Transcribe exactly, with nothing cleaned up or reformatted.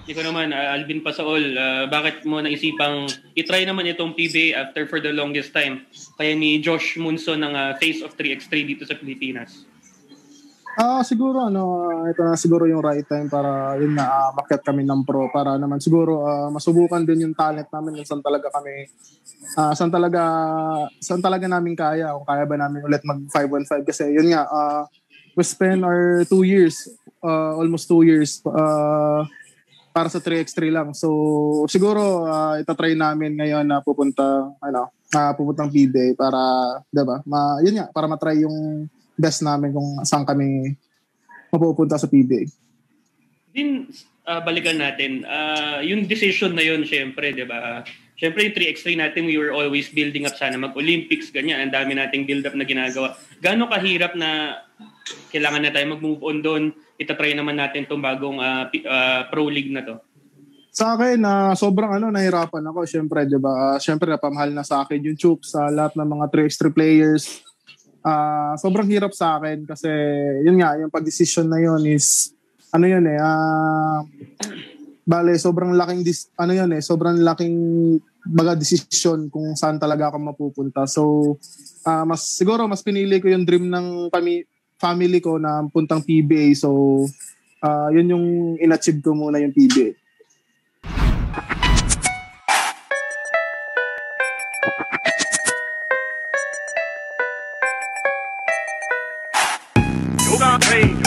ikaw naman, uh, Alvin Pasaol, uh, bakit mo naisipang itry naman itong P B A after for the longest time? Kaya ni Josh Munson ng uh, Face of three by three dito sa Pilipinas. Ah, uh, siguro ano, ito na siguro yung right time para yun na uh, makyat kami ng pro para naman siguro uh, masubukan din yung talent namin kung saan talaga kami uh, saan talaga saan talaga namin kaya kung kaya ba namin ulit mag five on five kasi yun nga uh, we spent our two years uh, almost two years uh, para sa three by three lang. So siguro uh, itatry namin ngayon na pupunta ano, uh, pupuntang P B A para 'di ba? Ma, yun nga para matry yung best namin kung saan kami mapupunta sa P B A. Din uh, balikan natin uh, yung decision na yun syempre, 'di ba? Syempre yung three by three natin we were always building up sana mag-Olympics ganyan. Ang dami nating build up na ginagawa. Gaano kahirap na kailangan na tayo mag-move on doon? Itatry naman natin tong bagong uh, uh, pro league na to. Sa akin, uh, sobrang ano, nahirapan ako. Siyempre, di ba? Uh, Siyempre, napamahal na sa akin yung Chup sa lahat ng mga three by three players. Uh, sobrang hirap sa akin kasi yun nga, yung pag-decision na yun is, ano yun eh, uh, bale, sobrang laking, dis- ano yun eh, sobrang laking baga decision kung saan talaga ako mapupunta. So, uh, mas siguro, mas pinili ko yung dream ng pami- family ko na puntang P B A. So, uh, yun yung in-achieve ko muna yung P B A. Yoga Ranger.